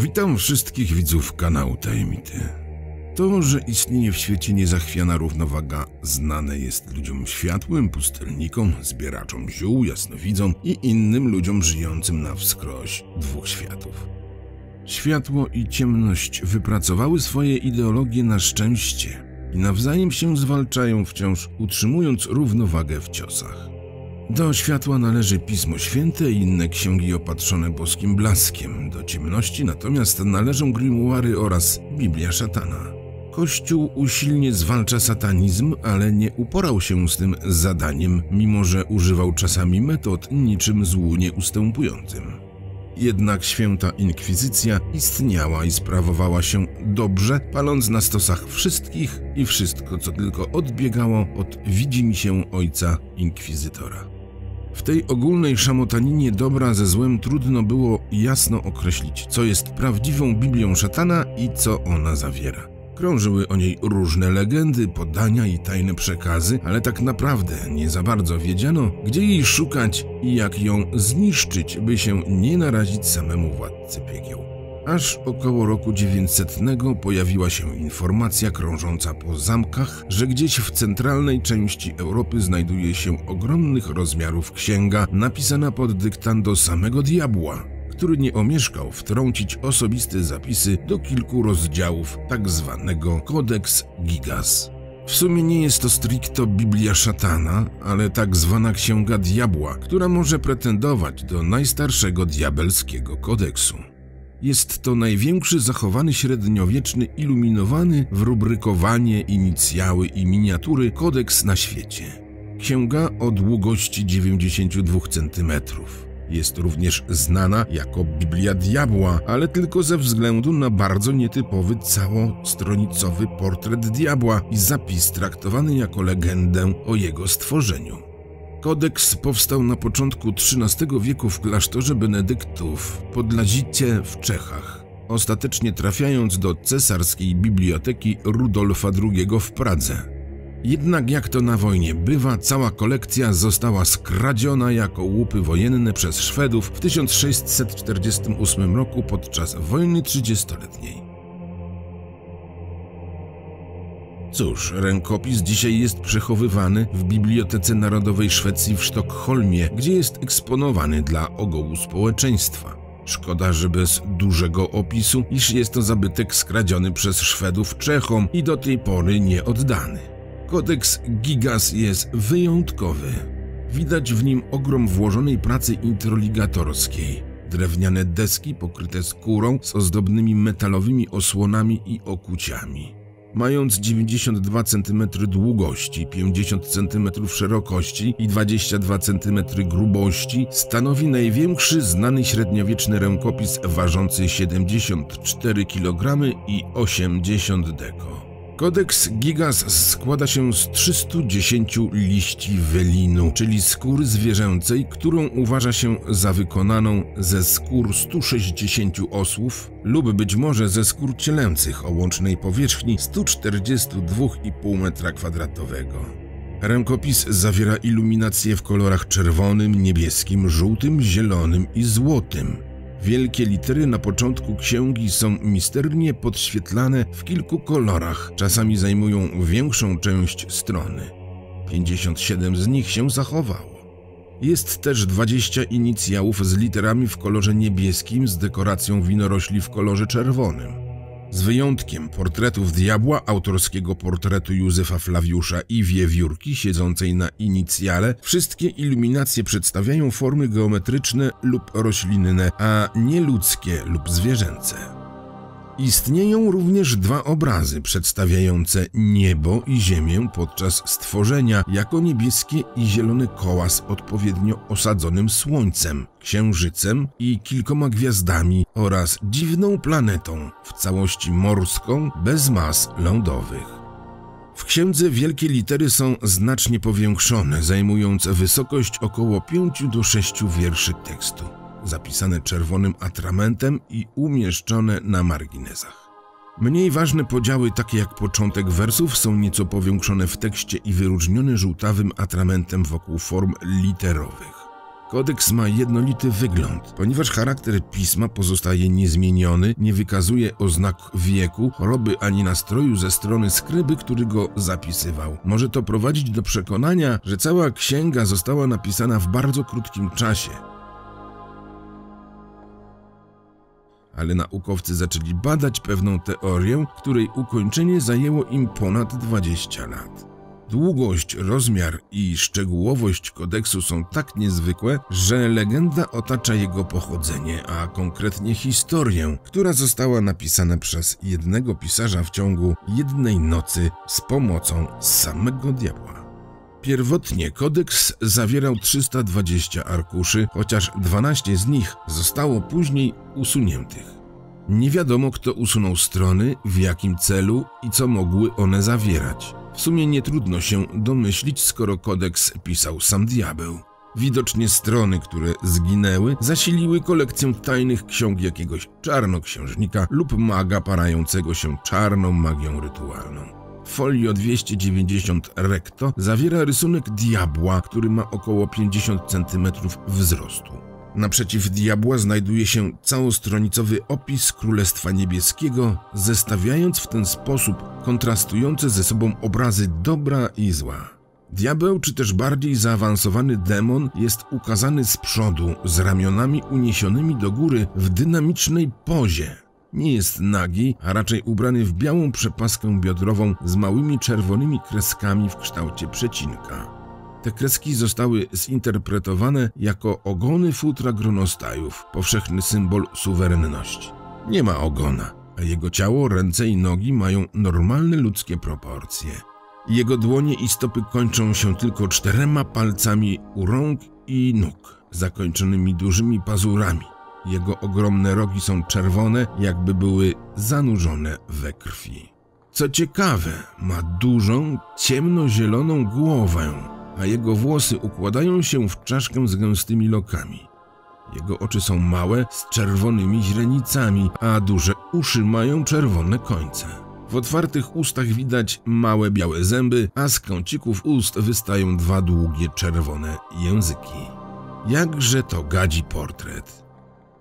Witam wszystkich widzów kanału Tajemity. To, że istnieje w świecie niezachwiana równowaga, znane jest ludziom światłym, pustelnikom, zbieraczom ziół, jasnowidzom i innym ludziom żyjącym na wskroś dwóch światów. Światło i ciemność wypracowały swoje ideologie na szczęście i nawzajem się zwalczają, wciąż utrzymując równowagę w ciosach. Do światła należy Pismo Święte i inne księgi opatrzone boskim blaskiem, do ciemności natomiast należą grimuary oraz Biblia szatana. Kościół usilnie zwalcza satanizm, ale nie uporał się z tym zadaniem, mimo że używał czasami metod niczym złu nieustępującym. Jednak święta inkwizycja istniała i sprawowała się dobrze, paląc na stosach wszystkich i wszystko, co tylko odbiegało od widzimisię ojca inkwizytora. W tej ogólnej szamotaninie dobra ze złem trudno było jasno określić, co jest prawdziwą Biblią szatana i co ona zawiera. Krążyły o niej różne legendy, podania i tajne przekazy, ale tak naprawdę nie za bardzo wiedziano, gdzie jej szukać i jak ją zniszczyć, by się nie narazić samemu władcy piekieł. Aż około roku 900 pojawiła się informacja krążąca po zamkach, że gdzieś w centralnej części Europy znajduje się ogromnych rozmiarów księga napisana pod dyktando samego diabła, który nie omieszkał wtrącić osobiste zapisy do kilku rozdziałów tak zwanego Codex Gigas. W sumie nie jest to stricto Biblia szatana, ale tak zwana księga diabła, która może pretendować do najstarszego diabelskiego kodeksu. Jest to największy zachowany średniowieczny iluminowany w rubrykowanie, inicjały i miniatury kodeks na świecie. Księga o długości 92 cm. Jest również znana jako Biblia Diabła, ale tylko ze względu na bardzo nietypowy całostronicowy portret diabła i zapis traktowany jako legendę o jego stworzeniu. Kodeks powstał na początku XIII wieku w klasztorze benedyktów pod Lazice w Czechach, ostatecznie trafiając do cesarskiej biblioteki Rudolfa II w Pradze. Jednak jak to na wojnie bywa, cała kolekcja została skradziona jako łupy wojenne przez Szwedów w 1648 roku podczas wojny 30-letniej. Cóż, rękopis dzisiaj jest przechowywany w Bibliotece Narodowej Szwecji w Sztokholmie, gdzie jest eksponowany dla ogółu społeczeństwa. Szkoda, że bez dużego opisu, iż jest to zabytek skradziony przez Szwedów Czechom i do tej pory nie oddany. Kodeks Gigas jest wyjątkowy. Widać w nim ogrom włożonej pracy introligatorskiej. Drewniane deski pokryte skórą z ozdobnymi metalowymi osłonami i okuciami. Mając 92 cm długości, 50 cm szerokości i 22 cm grubości, stanowi największy znany średniowieczny rękopis ważący 74 kg i 80 deko. Kodeks Gigas składa się z 310 liści welinu, czyli skóry zwierzęcej, którą uważa się za wykonaną ze skór 160 osłów lub być może ze skór cielęcych o łącznej powierzchni 142,5 m². Rękopis zawiera iluminację w kolorach czerwonym, niebieskim, żółtym, zielonym i złotym. Wielkie litery na początku księgi są misternie podświetlane w kilku kolorach, czasami zajmują większą część strony. 57 z nich się zachowało. Jest też 20 inicjałów z literami w kolorze niebieskim z dekoracją winorośli w kolorze czerwonym. Z wyjątkiem portretów diabła, autorskiego portretu Józefa Flawiusza i wiewiórki siedzącej na inicjale, wszystkie iluminacje przedstawiają formy geometryczne lub roślinne, a nie ludzkie lub zwierzęce. Istnieją również dwa obrazy przedstawiające niebo i ziemię podczas stworzenia jako niebieskie i zielone koła z odpowiednio osadzonym słońcem, księżycem i kilkoma gwiazdami oraz dziwną planetą, w całości morską, bez mas lądowych. W księdze wielkie litery są znacznie powiększone, zajmując wysokość około 5 do 6 wierszy tekstu, zapisane czerwonym atramentem i umieszczone na marginesach. Mniej ważne podziały, takie jak początek wersów, są nieco powiększone w tekście i wyróżnione żółtawym atramentem wokół form literowych. Kodeks ma jednolity wygląd, ponieważ charakter pisma pozostaje niezmieniony, nie wykazuje oznak wieku, choroby ani nastroju ze strony skryby, który go zapisywał. Może to prowadzić do przekonania, że cała księga została napisana w bardzo krótkim czasie. Ale naukowcy zaczęli badać pewną teorię, której ukończenie zajęło im ponad 20 lat. Długość, rozmiar i szczegółowość kodeksu są tak niezwykłe, że legenda otacza jego pochodzenie, a konkretnie historię, która została napisana przez jednego pisarza w ciągu jednej nocy z pomocą samego diabła. Pierwotnie kodeks zawierał 320 arkuszy, chociaż 12 z nich zostało później usuniętych. Nie wiadomo, kto usunął strony, w jakim celu i co mogły one zawierać. W sumie nie trudno się domyślić, skoro kodeks pisał sam diabeł. Widocznie strony, które zginęły, zasiliły kolekcję tajnych ksiąg jakiegoś czarnoksiężnika lub maga parającego się czarną magią rytualną. Folio 290 recto zawiera rysunek diabła, który ma około 50 cm wzrostu. Naprzeciw diabła znajduje się całostronicowy opis Królestwa Niebieskiego, zestawiając w ten sposób kontrastujące ze sobą obrazy dobra i zła. Diabeł, czy też bardziej zaawansowany demon, jest ukazany z przodu, z ramionami uniesionymi do góry w dynamicznej pozie. Nie jest nagi, a raczej ubrany w białą przepaskę biodrową z małymi czerwonymi kreskami w kształcie przecinka. Te kreski zostały zinterpretowane jako ogony futra gronostajów, powszechny symbol suwerenności. Nie ma ogona, a jego ciało, ręce i nogi mają normalne ludzkie proporcje. Jego dłonie i stopy kończą się tylko 4 palcami u rąk i nóg, zakończonymi dużymi pazurami. Jego ogromne rogi są czerwone, jakby były zanurzone we krwi. Co ciekawe, ma dużą, ciemnozieloną głowę, a jego włosy układają się w czaszkę z gęstymi lokami. Jego oczy są małe, z czerwonymi źrenicami, a duże uszy mają czerwone końce. W otwartych ustach widać małe białe zęby, a z kącików ust wystają 2 długie czerwone języki. Jakże to gadzi portret.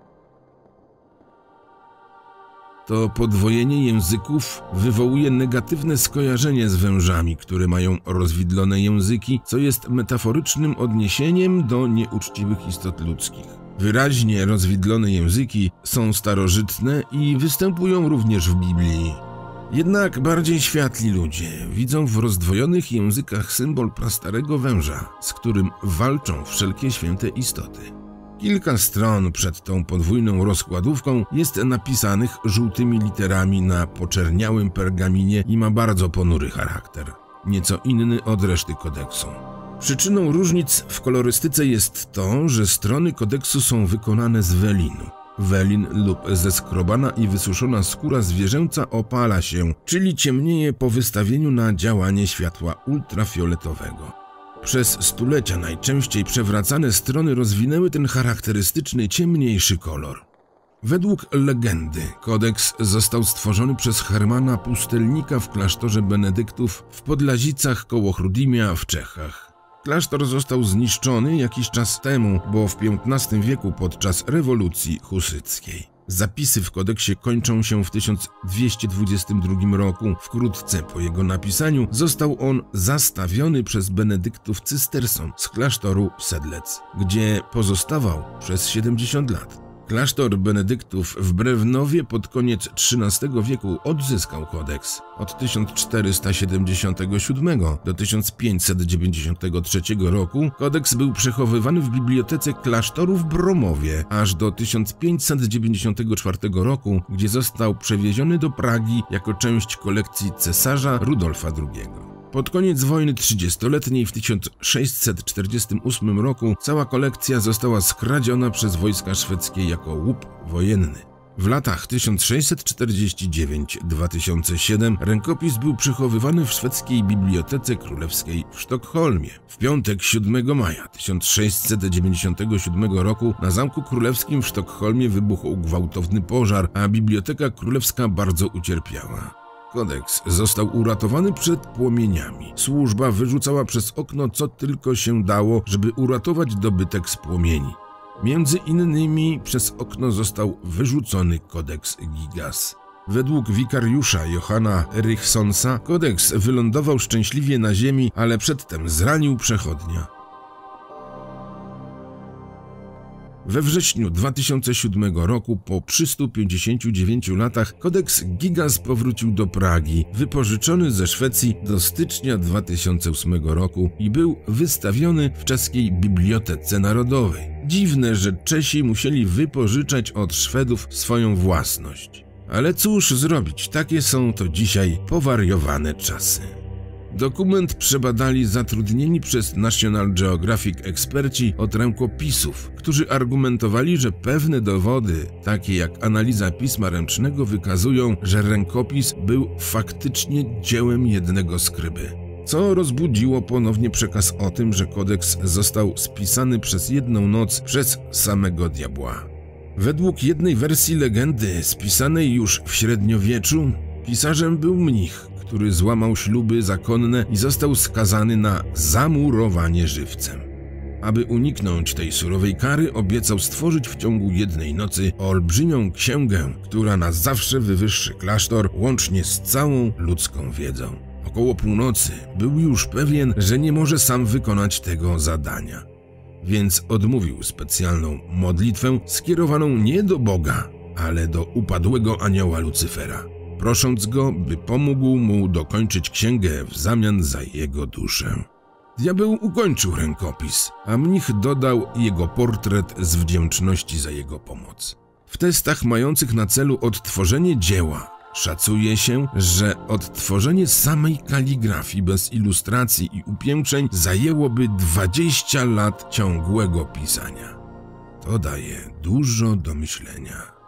To podwojenie języków wywołuje negatywne skojarzenie z wężami, które mają rozwidlone języki, co jest metaforycznym odniesieniem do nieuczciwych istot ludzkich. Wyraźnie rozwidlone języki są starożytne i występują również w Biblii. Jednak bardziej światli ludzie widzą w rozdwojonych językach symbol prastarego węża, z którym walczą wszelkie święte istoty. Kilka stron przed tą podwójną rozkładówką jest napisanych żółtymi literami na poczerniałym pergaminie i ma bardzo ponury charakter, nieco inny od reszty kodeksu. Przyczyną różnic w kolorystyce jest to, że strony kodeksu są wykonane z welinu. Welin lub zeskrobana i wysuszona skóra zwierzęca opala się, czyli ciemnieje po wystawieniu na działanie światła ultrafioletowego. Przez stulecia najczęściej przewracane strony rozwinęły ten charakterystyczny ciemniejszy kolor. Według legendy kodeks został stworzony przez Hermana Pustelnika w klasztorze benedyktów w Podlazicach koło Chrudimia w Czechach. Klasztor został zniszczony jakiś czas temu, bo w XV wieku podczas rewolucji husyckiej. Zapisy w kodeksie kończą się w 1222 roku. Wkrótce po jego napisaniu został on zastawiony przez benedyktów cysterson z klasztoru Sedlec, gdzie pozostawał przez 70 lat. Klasztor benedyktów w Brewnowie pod koniec XIII wieku odzyskał kodeks. Od 1477 do 1593 roku kodeks był przechowywany w bibliotece klasztoru w Bromowie, aż do 1594 roku, gdzie został przewieziony do Pragi jako część kolekcji cesarza Rudolfa II. Pod koniec wojny 30-letniej w 1648 roku cała kolekcja została skradziona przez wojska szwedzkie jako łup wojenny. W latach 1649-2007 rękopis był przechowywany w szwedzkiej Bibliotece Królewskiej w Sztokholmie. W piątek 7 maja 1697 roku na Zamku Królewskim w Sztokholmie wybuchł gwałtowny pożar, a Biblioteka Królewska bardzo ucierpiała. Kodeks został uratowany przed płomieniami. Służba wyrzucała przez okno co tylko się dało, żeby uratować dobytek z płomieni. Między innymi przez okno został wyrzucony kodeks Gigas. Według wikariusza Johanna Erichsonsa kodeks wylądował szczęśliwie na ziemi, ale przedtem zranił przechodnia. We wrześniu 2007 roku, po 359 latach, kodeks Gigas powrócił do Pragi, wypożyczony ze Szwecji do stycznia 2008 roku i był wystawiony w czeskiej Bibliotece Narodowej. Dziwne, że Czesi musieli wypożyczać od Szwedów swoją własność. Ale cóż zrobić, takie są to dzisiaj powariowane czasy. Dokument przebadali zatrudnieni przez National Geographic eksperci od rękopisów, którzy argumentowali, że pewne dowody, takie jak analiza pisma ręcznego, wykazują, że rękopis był faktycznie dziełem jednego skryby. Co rozbudziło ponownie przekaz o tym, że kodeks został spisany przez jedną noc przez samego diabła. Według jednej wersji legendy, spisanej już w średniowieczu, pisarzem był mnich, który złamał śluby zakonne i został skazany na zamurowanie żywcem. Aby uniknąć tej surowej kary, obiecał stworzyć w ciągu jednej nocy olbrzymią księgę, która na zawsze wywyższy klasztor łącznie z całą ludzką wiedzą. Około północy był już pewien, że nie może sam wykonać tego zadania. Więc odmówił specjalną modlitwę skierowaną nie do Boga, ale do upadłego anioła Lucyfera, prosząc go, by pomógł mu dokończyć księgę w zamian za jego duszę. Diabeł ukończył rękopis, a mnich dodał jego portret z wdzięczności za jego pomoc. W testach mających na celu odtworzenie dzieła szacuje się, że odtworzenie samej kaligrafii bez ilustracji i upiększeń zajęłoby 20 lat ciągłego pisania. To daje dużo do myślenia.